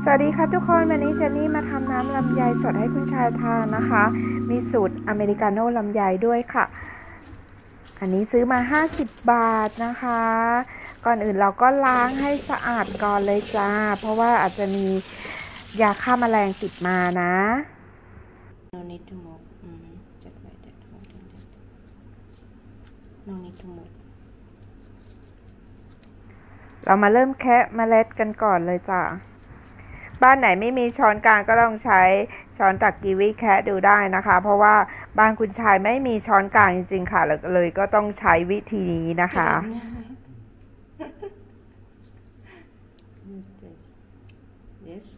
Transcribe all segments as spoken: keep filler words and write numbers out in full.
สวัสดีค่ะทุกคนวันนี้เจนนี่มาทำน้ำลำไยสดให้คุณชายทานนะคะมีสูตรอเมริกาโน่ลำไยด้วยค่ะอันนี้ซื้อมาห้าสิบบาทนะคะก่อนอื่นเราก็ล้างให้สะอาดก่อนเลยจ้าเพราะว่าอาจจะมียาฆ่าแมลงติดมานะ No need to move อืม just like that no need to move เรามาเริ่มแคะเมล็ดกันก่อนเลยจ้าบ้านไหนไม่มีช้อนกลางก็ลองใช้ช้อนตักกีวีแคะดูได้นะคะเพราะว่าบ้านคุณชายไม่มีช้อนกลางจริงๆค่ะเลยก็ต้องใช้วิธีนี้นะคะ yes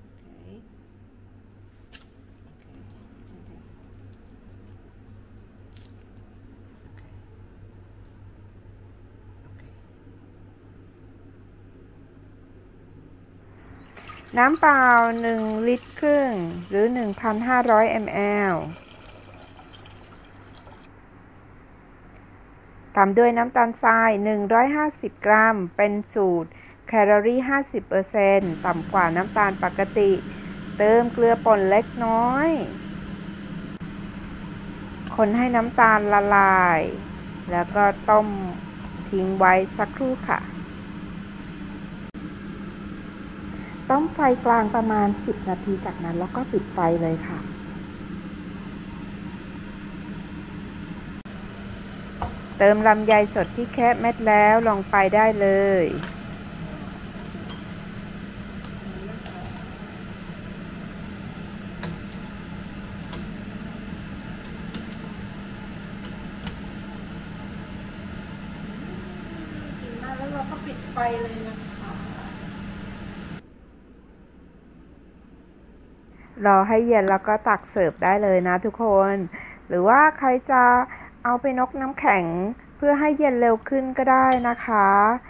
น้ำเปล่าหนึ่งลิตรครึ่งหรือ หนึ่งพันห้าร้อย มิลลิลิตร ตามด้วยน้ำตาลทรายหนึ่งร้อยห้าสิบกรัมเป็นสูตรแคลอรี่ ห้าสิบเปอร์เซ็นต์ ต่ำกว่าน้ำตาลปกติเติมเกลือป่นเล็กน้อยคนให้น้ำตาลละลายแล้วก็ต้มทิ้งไว้สักครู่ค่ะต้มไฟกลางประมาณสิบนาทีจากนั้นแล้วก็ปิดไฟเลยค่ะเติมลำไยสดที่แคะเม็ดแล้วลงไปได้เลยกินมาแล้วเราก็ปิดไฟเลยนะคะรอให้เย็นแล้วก็ตักเสิร์ฟได้เลยนะทุกคนหรือว่าใครจะเอาไปนกน้ำแข็งเพื่อให้เย็นเร็วขึ้นก็ได้นะคะ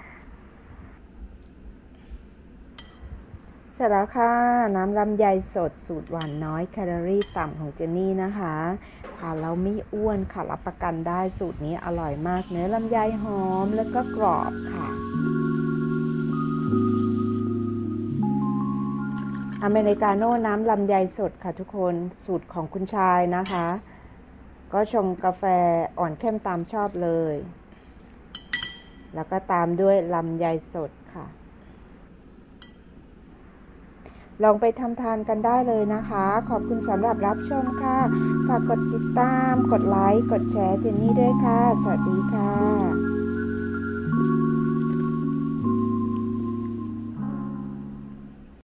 เสร็จแล้วค่ะน้ำลำไยสดสูตรหวานน้อยแคลอรี่ต่ำของเจนนี่นะคะทานแล้วไม่อ้วนค่ะรับประกันได้สูตรนี้อร่อยมากเนื้อลำไยหอมแล้วก็กรอบค่ะอเมริกาโน่น้ำลำไยสดค่ะทุกคนสูตรของคุณชายนะคะก็ชงกาแฟอ่อนเข้มตามชอบเลยแล้วก็ตามด้วยลำไยสดค่ะลองไปทำทานกันได้เลยนะคะขอบคุณสำหรับรับชมค่ะฝากกดติดตามกดไลค์กดแชร์เจนนี่ด้วยค่ะสวัสดีค่ะ